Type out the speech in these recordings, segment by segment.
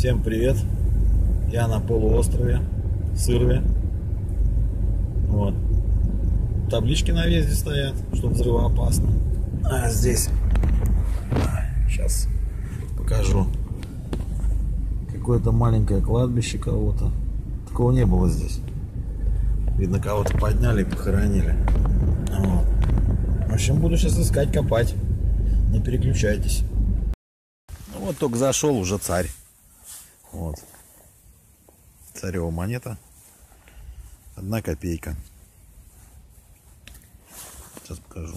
Всем привет! Я на полуострове Сырве. Вот. Таблички на въезде стоят, что взрывоопасно. А здесь сейчас покажу. Какое-то маленькое кладбище кого-то. Такого не было здесь. Видно, кого-то подняли и похоронили. Вот. В общем, буду сейчас искать, копать. Не переключайтесь. Ну вот только зашел, уже царь. Вот. Царева монета. 1 копейка. Сейчас покажу.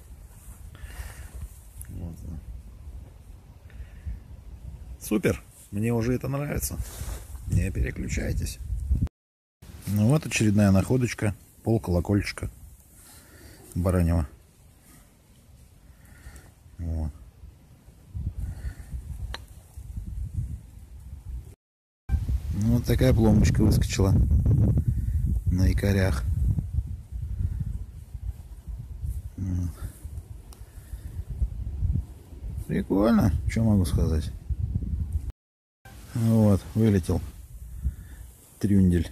Вот. Супер. Мне уже это нравится. Не переключайтесь. Ну вот очередная находочка. Пол колокольчика баранева. Вот. Ну, вот такая пломбочка выскочила на якорях. Вот. Прикольно, что могу сказать. Вот, вылетел трюндель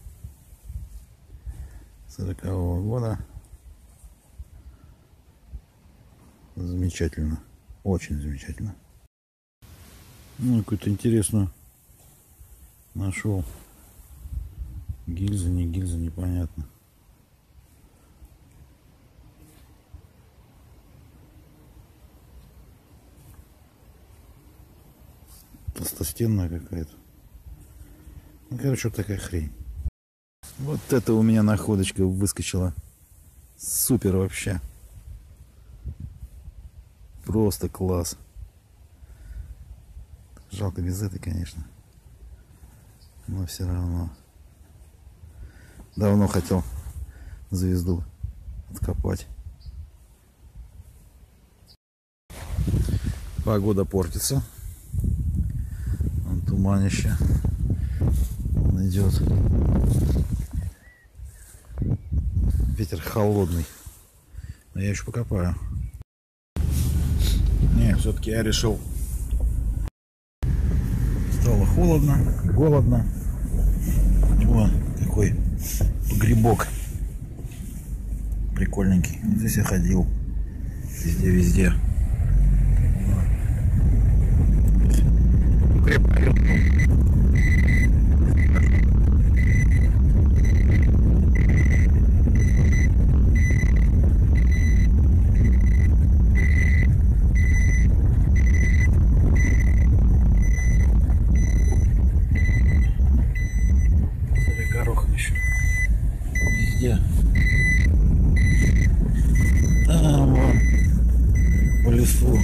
40-го года. Замечательно, очень замечательно. Ну, какую-то интересную нашел. Гильза, не гильза, непонятно. Толстостенная какая-то. Ну, короче, вот такая хрень. Вот это у меня находочка выскочила. Супер вообще. Просто класс. Жалко без этой, конечно. Но все равно. Давно хотел звезду откопать. Погода портится. Вон туманище. Он идет. Ветер холодный. Но я еще покопаю. Не, все-таки я решил. Стало холодно, голодно. О, какой грибок прикольненький. Здесь я ходил везде. Горохом еще везде. Там вон по лесу.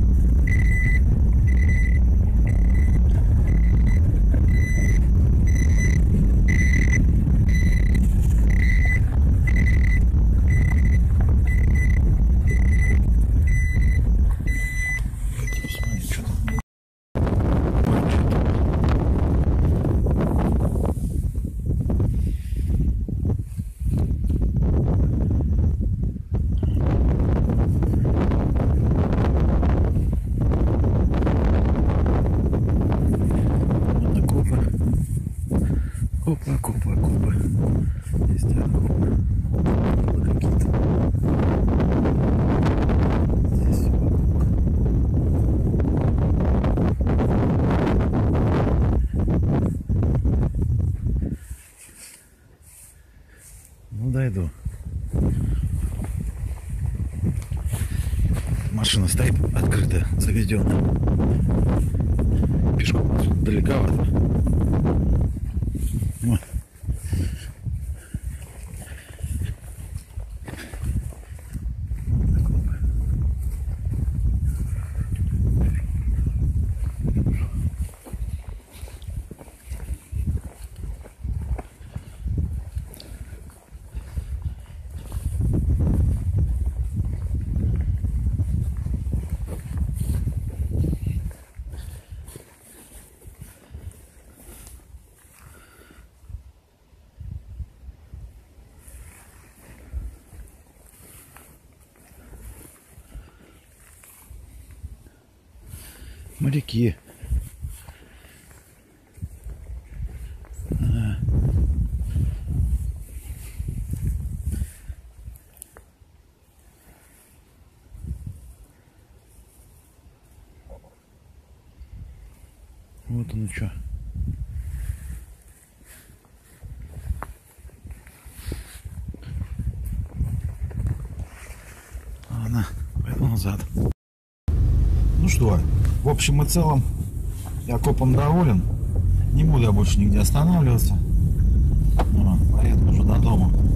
Посмотри, что там. Копа. Есть окопы. Какие-то. Здесь вокруг. Ну, дойду. Машина стоит открытая, заведенная. Пешком отсюда далековато. Вот. Моряки. Вот оно что. Ладно, пойду назад. Ну что, в общем и целом, я копом доволен. Не буду я больше нигде останавливаться. Поеду уже до дома.